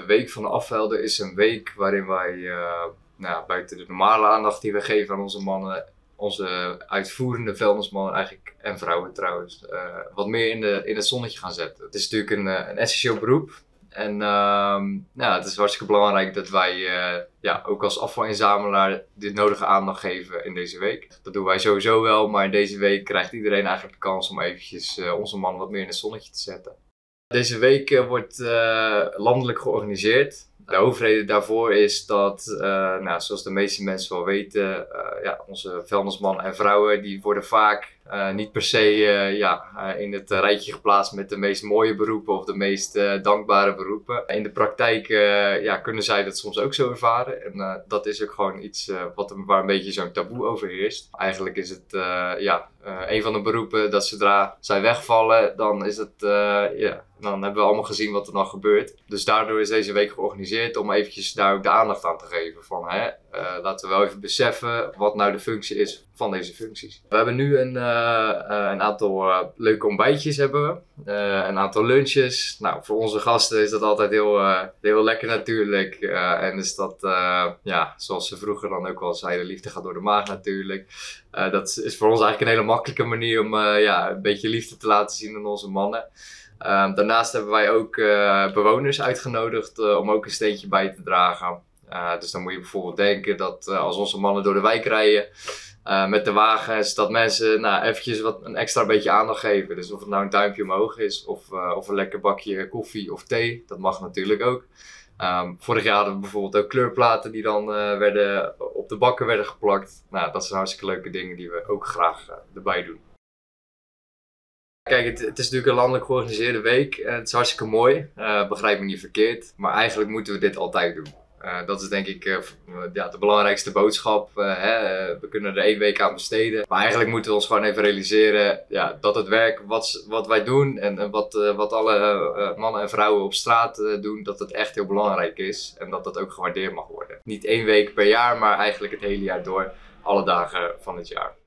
week van de afhelden is een week waarin wij buiten de normale aandacht die we geven aan onze mannen, onze uitvoerende vuilnismannen eigenlijk, en vrouwen trouwens, wat meer in het zonnetje gaan zetten. Het is natuurlijk een essentieel beroep. En het is hartstikke belangrijk dat wij ook als afvalinzamelaar de nodige aandacht geven in deze week. Dat doen wij sowieso wel, maar in deze week krijgt iedereen eigenlijk de kans om eventjes onze mannen wat meer in het zonnetje te zetten. Deze week wordt landelijk georganiseerd. De hoofdreden daarvoor is dat, zoals de meeste mensen wel weten, onze vuilnismannen en vrouwen die worden vaak niet per se in het rijtje geplaatst met de meest mooie beroepen of de meest dankbare beroepen. In de praktijk kunnen zij dat soms ook zo ervaren. En dat is ook gewoon iets waar een beetje zo'n taboe over heerst. Eigenlijk is het een van de beroepen dat zodra zij wegvallen, dan is het dan hebben we allemaal gezien wat er dan gebeurt. Dus daardoor is deze week georganiseerd om eventjes daar ook de aandacht aan te geven. Van laten we wel even beseffen wat nou de functie is van deze functies. We hebben nu een aantal leuke ontbijtjes hebben we. Een aantal lunches. Nou, voor onze gasten is dat altijd heel lekker natuurlijk. En is dat, zoals ze vroeger dan ook wel zeiden, liefde gaat door de maag natuurlijk. Dat is voor ons eigenlijk een hele makkelijke manier om een beetje liefde te laten zien aan onze mannen. Daarnaast hebben wij ook bewoners uitgenodigd om ook een steentje bij te dragen. Dus dan moet je bijvoorbeeld denken dat als onze mannen door de wijk rijden met de wagens, dat mensen eventjes een extra beetje aandacht geven. Dus of het nou een duimpje omhoog is of een lekker bakje koffie of thee, dat mag natuurlijk ook. Vorig jaar hadden we bijvoorbeeld ook kleurplaten die dan op de bakken werden geplakt. Nou, dat zijn hartstikke leuke dingen die we ook graag erbij doen. Kijk, het is natuurlijk een landelijk georganiseerde week en het is hartstikke mooi, begrijp me niet verkeerd, maar eigenlijk moeten we dit altijd doen. Dat is denk ik de belangrijkste boodschap. We kunnen er 1 week aan besteden, maar eigenlijk moeten we ons gewoon even realiseren dat het werk wat wij doen en wat alle mannen en vrouwen op straat doen, dat het echt heel belangrijk is en dat dat ook gewaardeerd mag worden. Niet 1 week per jaar, maar eigenlijk het hele jaar door, alle dagen van het jaar.